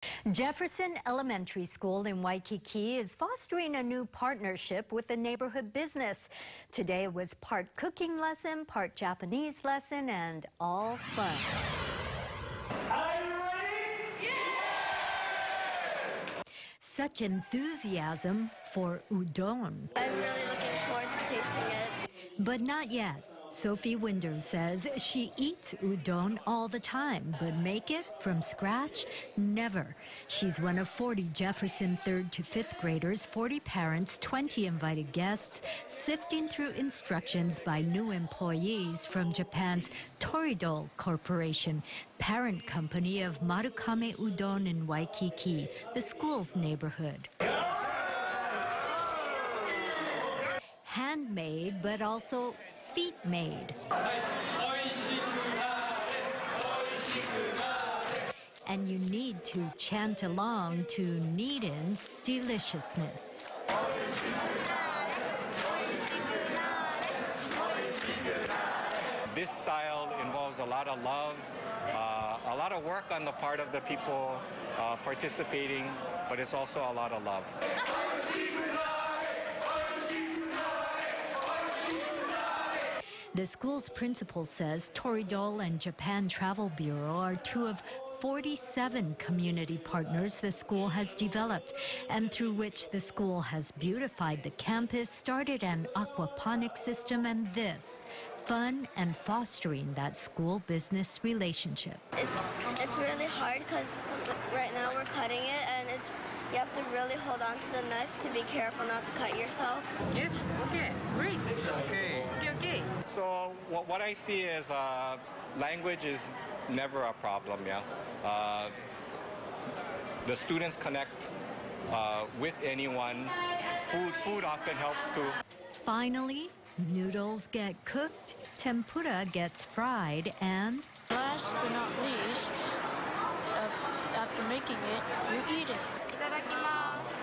Jefferson Elementary School in Waikiki is fostering a new partnership with the neighborhood business. Today was part cooking lesson, part Japanese lesson, and all fun. Are you ready? Yeah! Such enthusiasm for udon. I'm really looking forward to tasting it. But not yet. Sophie Winder says she eats udon all the time, but make it from scratch? Never. She's one of 40 Jefferson 3rd to 5th graders, 40 parents, 20 invited guests, sifting through instructions by new employees from Japan's Toridol Corporation, parent company of Marukame Udon in Waikiki, the school's neighborhood. Handmade, but also feet-made. And you need to chant along to knead in deliciousness. This style involves a lot of love, a lot of work on the part of the people participating, but it's also a lot of love. The school's principal says Toridol and Japan Travel Bureau are two of 47 community partners the school has developed, and through which the school has beautified the campus, started an aquaponics system, and this, fun and fostering that school-business relationship. It's really hard because right now we're cutting it, and you have to really hold on to the knife to be careful not to cut yourself. Yes, okay, great. Okay. Okay. So what I see is language is never a problem, yeah. The students connect with anyone. Food often helps too. Finally, noodles get cooked, tempura gets fried, and last but not least, after making it, you eat it. いただきます。